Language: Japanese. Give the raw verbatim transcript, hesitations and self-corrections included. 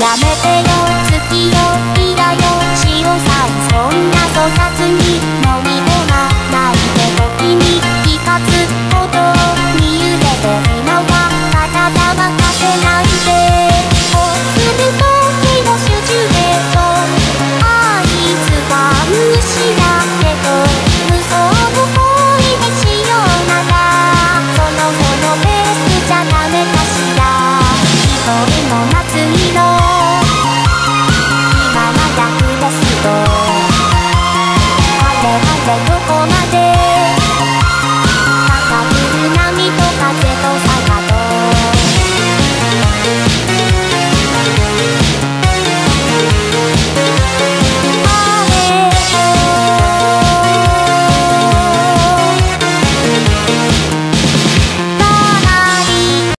やめてよ好きよいいだよ塩さんそんな粗雑に飲み込まないでと君気がつくことに揺れて今は体任せないでこうするときのシチュエーションあいつが無視だけど無双の恋でしようならその後のペースじゃダメかしら一人の夏色